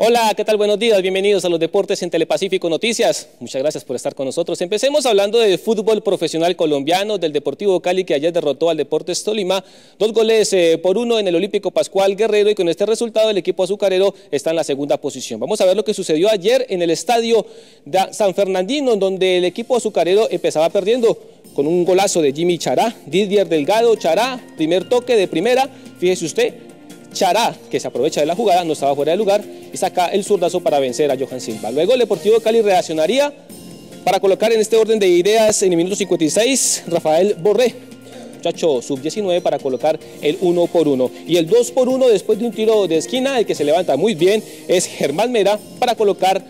Hola, ¿qué tal? Buenos días, bienvenidos a los deportes en Telepacífico Noticias. Muchas gracias por estar con nosotros. Empecemos hablando del fútbol profesional colombiano, del Deportivo Cali, que ayer derrotó al Deportes Tolima, 2-1 en el Olímpico Pascual Guerrero, y con este resultado el equipo azucarero está en la segunda posición. Vamos a ver lo que sucedió ayer en el estadio de San Fernandino, donde el equipo azucarero empezaba perdiendo con un golazo de Jimmy Chará, Didier Delgado Chará, primer toque de primera, fíjese usted, Chará, que se aprovecha de la jugada, no estaba fuera de lugar y saca el zurdazo para vencer a Johan Silva. Luego el Deportivo Cali reaccionaría para colocar en este orden de ideas en el minuto 56 Rafael Borré, muchacho sub-19, para colocar el 1-1. Y el 2-1 después de un tiro de esquina, el que se levanta muy bien es Germán Mera para colocar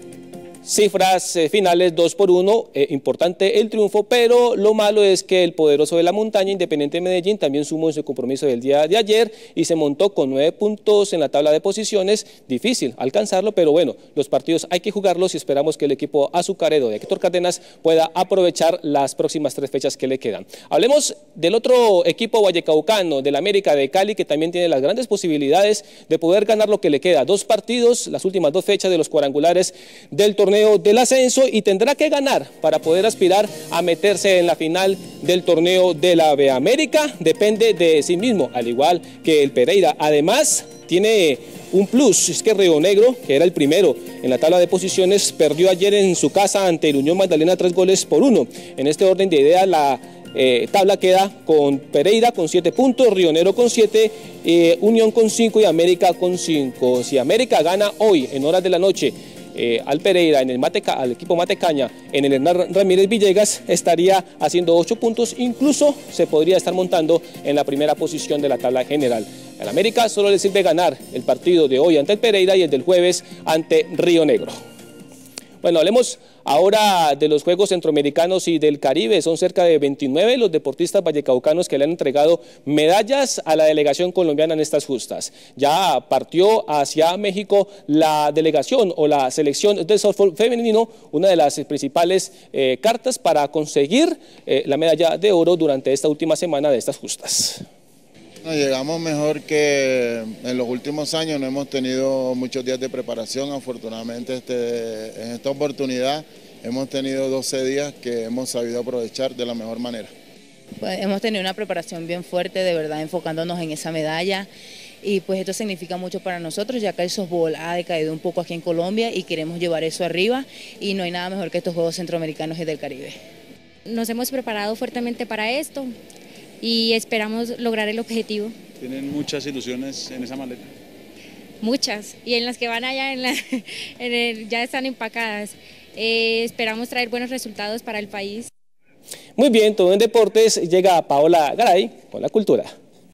cifras finales 2-1, importante el triunfo, pero lo malo es que el poderoso de la montaña, Independiente Medellín, también sumó en su compromiso del día de ayer y se montó con 9 puntos en la tabla de posiciones. Difícil alcanzarlo, pero bueno, los partidos hay que jugarlos y esperamos que el equipo azucarero de Héctor Cárdenas pueda aprovechar las próximas 3 fechas que le quedan. Hablemos del otro equipo vallecaucano, del América de Cali, que también tiene las grandes posibilidades de poder ganar lo que le queda. 2 partidos, las últimas 2 fechas de los cuadrangulares del torneo del ascenso, y tendrá que ganar para poder aspirar a meterse en la final del torneo de la B. América depende de sí mismo, al igual que el Pereira. Además, tiene un plus, es que Río Negro, que era el primero en la tabla de posiciones, perdió ayer en su casa ante el Unión Magdalena 3-1. En este orden de ideas, la tabla queda con Pereira con 7 puntos, Río Negro con 7, Unión con 5 y América con 5. Si América gana hoy en horas de la noche al Pereira, al equipo Matecaña, en el Hernán Ramírez Villegas, estaría haciendo 8 puntos, incluso se podría estar montando en la primera posición de la tabla general. Al América solo le sirve ganar el partido de hoy ante el Pereira y el del jueves ante Río Negro. Bueno, hablemos ahora de los Juegos Centroamericanos y del Caribe. Son cerca de 29 los deportistas vallecaucanos que le han entregado medallas a la delegación colombiana en estas justas. Ya partió hacia México la delegación o la selección del softball femenino, una de las principales cartas para conseguir la medalla de oro durante esta última semana de estas justas. Llegamos mejor que en los últimos años, no hemos tenido muchos días de preparación. Afortunadamente en esta oportunidad hemos tenido 12 días que hemos sabido aprovechar de la mejor manera. Pues hemos tenido una preparación bien fuerte, de verdad, enfocándonos en esa medalla, y pues esto significa mucho para nosotros, ya que el softball ha decaído un poco aquí en Colombia y queremos llevar eso arriba, y no hay nada mejor que estos Juegos Centroamericanos y del Caribe. Nos hemos preparado fuertemente para esto y esperamos lograr el objetivo. ¿Tienen muchas ilusiones en esa maleta? Muchas, y en las que van allá ya están empacadas. Esperamos traer buenos resultados para el país. Muy bien, todo en deportes, llega Paola Garay con la cultura.